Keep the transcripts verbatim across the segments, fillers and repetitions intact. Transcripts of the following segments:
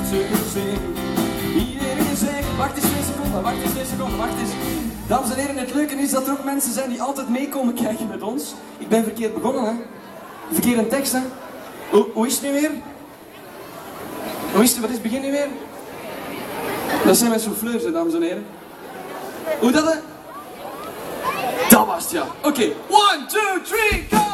ze een zin. Iedereen zegt, wacht eens twee seconden, wacht eens twee seconden, wacht eens. Dames en heren, het leuke is dat er ook mensen zijn die altijd meekomen kijken met ons. Ik ben verkeerd begonnen, hè. Verkeerde tekst, hè. Hoe, hoe is het nu weer? Hoe is het, wat is het begin nu weer? Dat zijn mijn souffleurs, hè, dames en heren. Hoe dat, hè? Dat was het, ja. Oké, okay. one, two, three, go!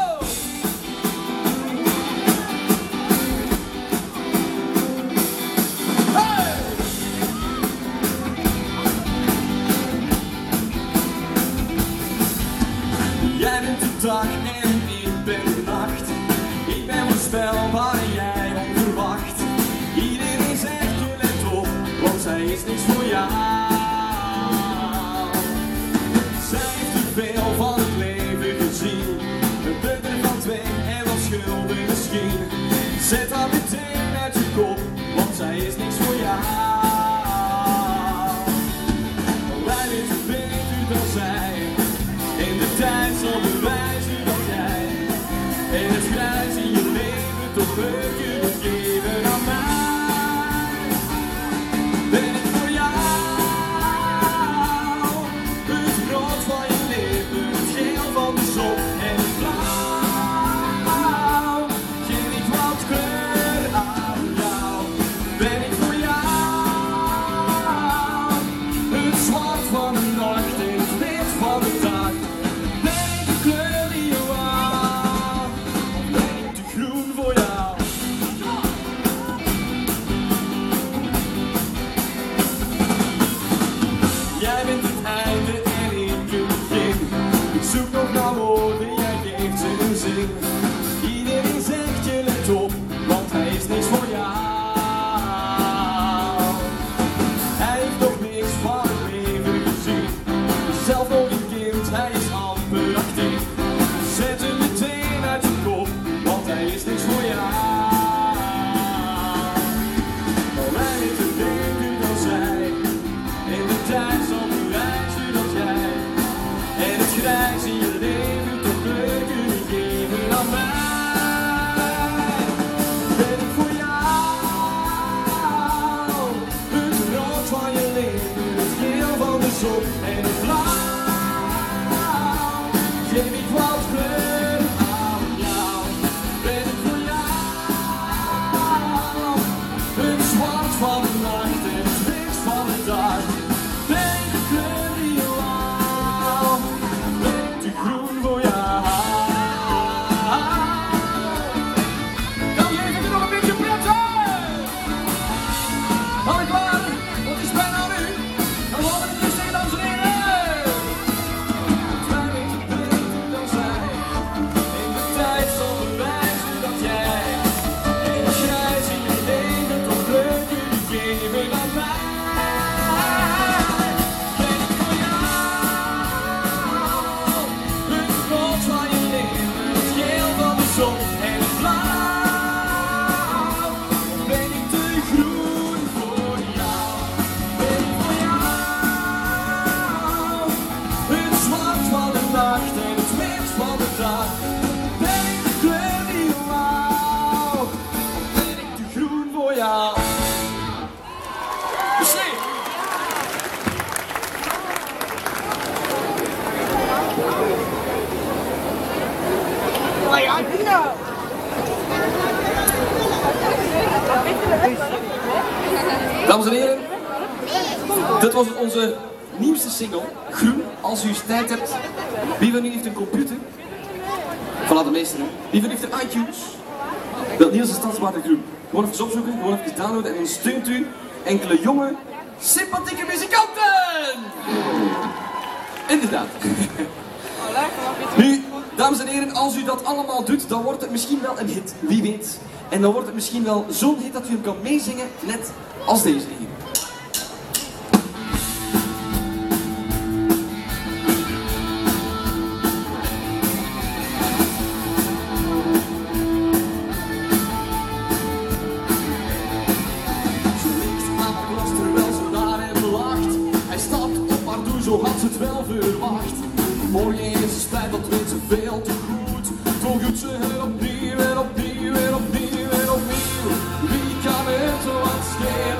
Jij bent de dag en ik ben de nacht. Ik ben voorspelbaar en jij onverwacht. Iedereen zegt je let op, want zij is niks voor jou. Zij heeft te veel van het leven gezien. Een peuter van twee en wat schulden misschien. Zet haar meteen uit je kop, want zij is niks voor jou. Wij weten beter dan zij. In de tijd zal bewijzen dat jij in het grijs in je leven toch leuk kunt geven aan mij. Ben ik voor jou het rood van je lippen, het geel van de zon en het blauw. Geef ik wat kleur aan jou. Ben ik voor jou het zwart van de nacht en het wit van de dag. Jij bent het einde en ik het begin. Ik zoek nog naar woorden, jij geeft ze een zin. Iedereen zegt je let op, want hij is niks voor jou. Hij heeft nog niks van het leven gezien. Zelf nog een kind, hij is amper achttien. Zet hem meteen uit je kop, want hij is niks voor jou. Maar wij weten beter dan zij. In de tijd zal bewijzen dat jij en het grijs in je leven toch leuk kunt geven aan mij. Ben ik voor jou het rood van je leven, het geel van de zon en het blauw. Geef ik wat kleur aan jou. Ben ik voor jou het zwart van de nacht en het wit van de dag. Ja. Misschien. Dames en heren, dit was onze nieuwste single, Groen. Als u eens tijd hebt, wie van u heeft een computer? Voilà, de meeste, hè. Wie van u heeft een iTunes? Wel, Niels de Stadsbaarder Groen. Gewoon even opzoeken, gewoon even downloaden en dan steunt u enkele jonge, sympathieke muzikanten! Inderdaad. Nu, dames en heren, als u dat allemaal doet, dan wordt het misschien wel een hit. Wie weet. En dan wordt het misschien wel zo'n hit dat u hem kan meezingen, net als deze hier. Zo had ze het wel verwacht. Morgen is het spijt, dat weet ze veel te goed. Toch doet ze het opnieuw en opnieuw en opnieuw en opnieuw. Wie kan het zo wat schelen?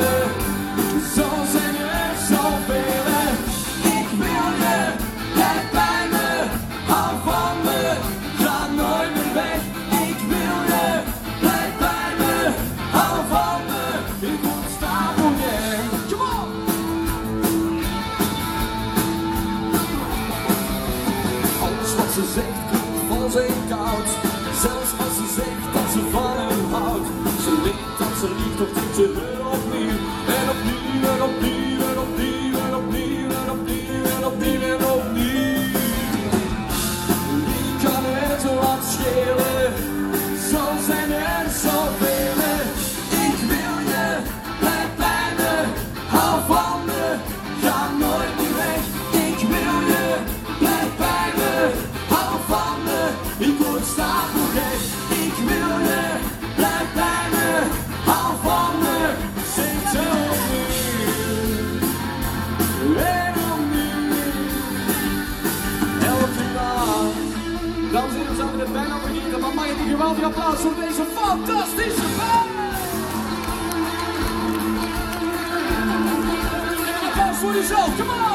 terug, toch dit je opnieuw. En opnieuw, en opnieuw, en opnieuw, en opnieuw, en opnieuw, en opnieuw, en opnieuw. Wie kan het wat schelen? Zo zijn er zoveel. Ik wil je, blijf bij me, hou van me, ga nooit meer weg. Ik wil je, blijf bij me, hou van me, ik word staan voor gek. Ik wil je, blijf bij me, hou van me, zing ze opnieuw. En opnieuw. Elke nacht. Dames en heren, we zouden er bijna vergeten, maar mag ik een geweldig applaus voor deze fantastische band? Een applaus voor jezelf, come on!